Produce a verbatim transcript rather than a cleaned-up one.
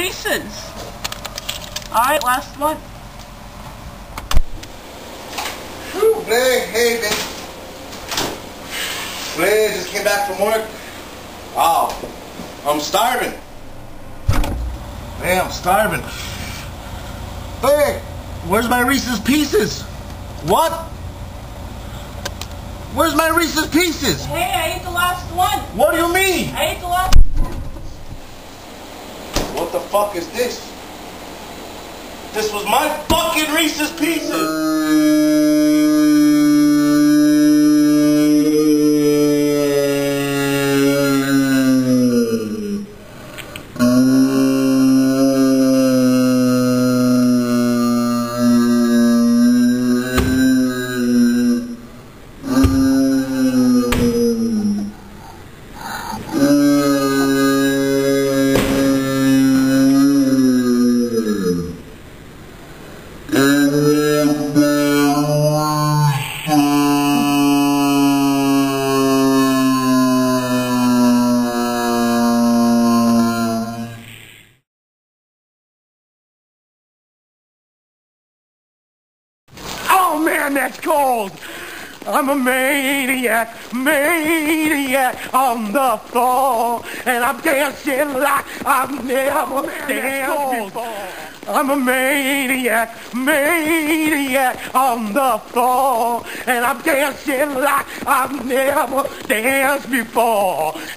Reese's. Alright, last one. Whew, Blake, hey, man. Blake, just came back from work. Wow, I'm starving. Man, I'm starving. Blake, where's my Reese's Pieces? What? Where's my Reese's Pieces? Hey, I ate the last one. What do you mean? I ate the last What the fuck is this? This was my fucking Reese's Pieces! Oh man, that's cold! I'm a maniac, maniac on the floor, and I'm dancing like I've never danced before. I'm a maniac, maniac on the floor, and I'm dancing like I've never danced before.